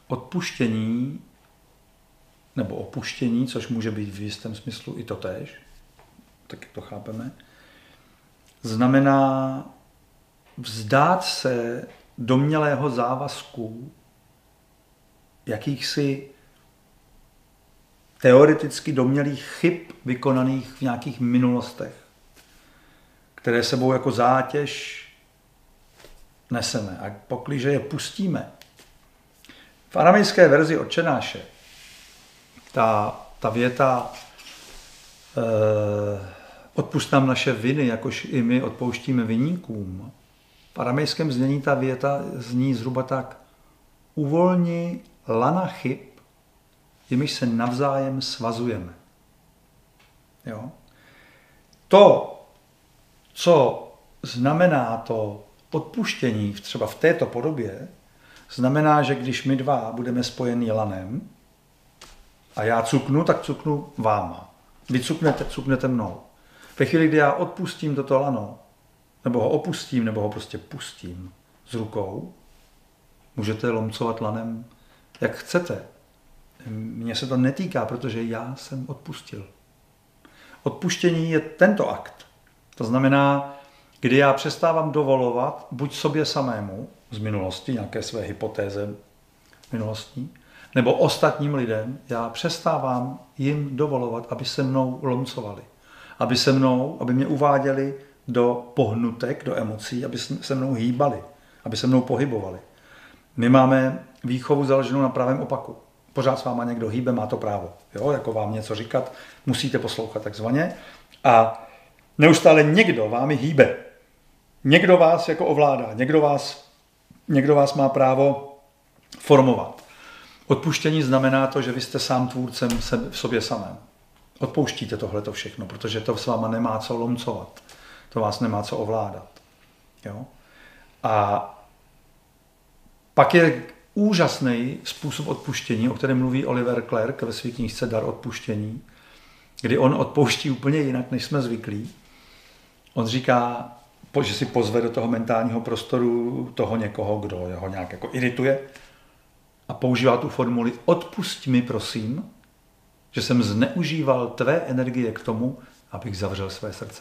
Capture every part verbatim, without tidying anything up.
odpuštění nebo opuštění, což může být v jistém smyslu i totéž, tak jak to chápeme, znamená vzdát se domnělého závazku jakýchsi teoreticky domnělých chyb vykonaných v nějakých minulostech, které sebou jako zátěž neseme. A pokliže je pustíme. V aramejské verzi Otčenáše ta, ta věta eh, odpusť nám naše viny, jakož i my odpouštíme viníkům. V aramejském znění ta věta zní zhruba tak: uvolni lana chyb, jimiž se navzájem svazujeme. Jo? To, co znamená to odpuštění třeba v této podobě, znamená, že když my dva budeme spojeni lanem a já cuknu, tak cuknu váma. Vy cuknete, cuknete mnou. Ve chvíli, kdy já odpustím toto lano, nebo ho opustím, nebo ho prostě pustím z rukou, můžete lomcovat lanem, jak chcete. Mně se to netýká, protože já jsem odpustil. Odpuštění je tento akt. To znamená, kdy já přestávám dovolovat buď sobě samému z minulosti, nějaké své hypotéze minulostní, nebo ostatním lidem, já přestávám jim dovolovat, aby se mnou lomcovali. Aby se mnou, aby mě uváděli do pohnutek, do emocí, aby se mnou hýbali, aby se mnou pohybovali. My máme výchovu založenou na pravém opaku. Pořád s váma někdo hýbe, má to právo. Jo? Jako vám něco říkat, musíte poslouchat takzvaně. A neustále někdo vámi hýbe. Někdo vás jako ovládá, někdo vás, někdo vás má právo formovat. Odpuštění znamená to, že vy jste sám tvůrcem v sobě samém. Odpouštíte tohleto všechno, protože to s váma nemá co lomcovat. To vás nemá co ovládat. Jo? A pak je úžasný způsob odpuštění, o kterém mluví Oliver Clerk ve své knížce Dar odpuštění, kdy on odpouští úplně jinak, než jsme zvyklí. On říká, že si pozve do toho mentálního prostoru toho někoho, kdo ho nějak jako irituje, a používá tu formuli: odpusť mi, prosím, že jsem zneužíval tvé energie k tomu, abych zavřel své srdce.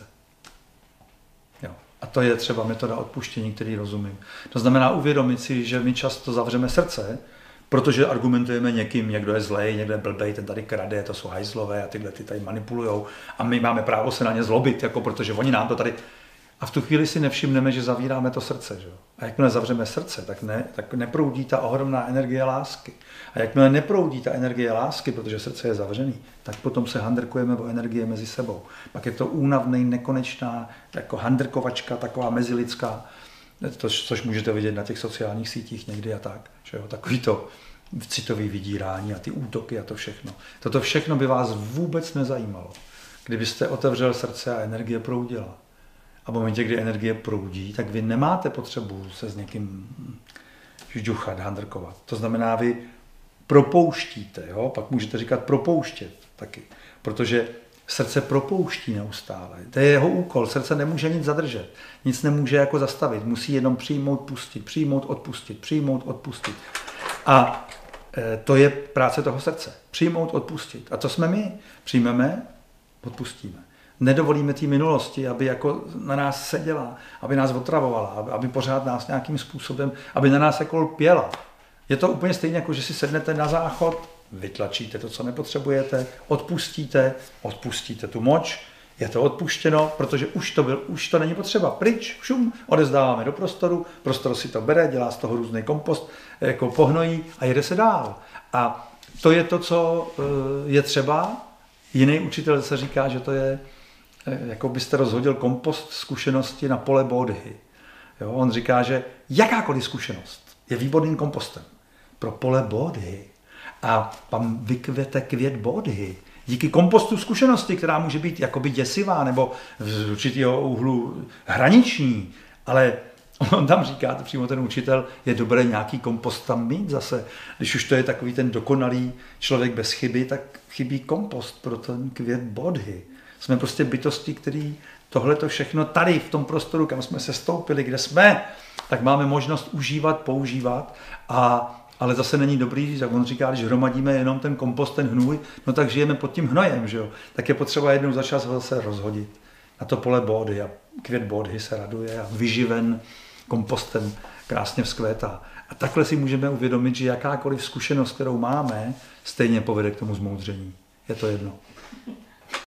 Jo. A to je třeba metoda odpuštění, který rozumím. To znamená uvědomit si, že my často zavřeme srdce, protože argumentujeme někým, někdo je zlej, někdo je blbej, ten tady krade, to jsou hajzlové a tyhle ty tady manipulujou a my máme právo se na ně zlobit, jako protože oni nám to tady... A v tu chvíli si nevšimneme, že zavíráme to srdce. Že? A jakmile zavřeme srdce, tak, ne, tak neproudí ta ohromná energie lásky. A jakmile neproudí ta energie lásky, protože srdce je zavřený, tak potom se handrkujeme o energie mezi sebou. Pak je to únavný, nekonečná, jako handrkovačka, taková mezilidská, to, což můžete vidět na těch sociálních sítích někdy a tak. Že jo? Takový to citový vydírání a ty útoky a to všechno. Toto všechno by vás vůbec nezajímalo, kdybyste otevřel srdce a energie proudila. A v momentě, kdy energie proudí, tak vy nemáte potřebu se s někým žduchat, handrkovat. To znamená, vy propouštíte, jo? Pak můžete říkat propouštět taky, protože srdce propouští neustále. To je jeho úkol, srdce nemůže nic zadržet, nic nemůže jako zastavit, musí jenom přijmout, pustit, přijmout, odpustit, přijmout, odpustit. A to je práce toho srdce, přijmout, odpustit. A to jsme my, přijmeme, odpustíme. Nedovolíme té minulosti, aby jako na nás seděla, aby nás otravovala, aby pořád nás nějakým způsobem, aby na nás jako lpěla. Je to úplně stejně, jako že si sednete na záchod, vytlačíte to, co nepotřebujete, odpustíte, odpustíte tu moč, je to odpuštěno, protože už to, byl, už to není potřeba. Pryč, šum, odezdáváme do prostoru, prostor si to bere, dělá z toho různý kompost, jako pohnojí a jede se dál. A to je to, co je třeba. Jiný učitel se říká, že to je, jako byste rozhodil kompost zkušenosti na pole bodhy. Jo, on říká, že jakákoliv zkušenost je výborným kompostem pro pole bodhy. A tam vykvete květ bodhy. Díky kompostu zkušenosti, která může být jakoby děsivá nebo z určitého úhlu hraniční, ale on tam říká, to přímo ten učitel, je dobré nějaký kompost tam mít zase. Když už to je takový ten dokonalý člověk bez chyby, tak chybí kompost pro ten květ bodhy. Jsme prostě bytosti, který tohleto všechno tady v tom prostoru, kam jsme se stoupili, kde jsme, tak máme možnost užívat, používat a Ale zase není dobrý, jak on říká, když hromadíme jenom ten kompost, ten hnůj, no tak žijeme pod tím hnojem, že jo? Tak je potřeba jednou za čas ho zase rozhodit. Na to pole bódy a květ bódy se raduje a vyživen kompostem krásně vzkvétá. A takhle si můžeme uvědomit, že jakákoliv zkušenost, kterou máme, stejně povede k tomu zmoudření. Je to jedno.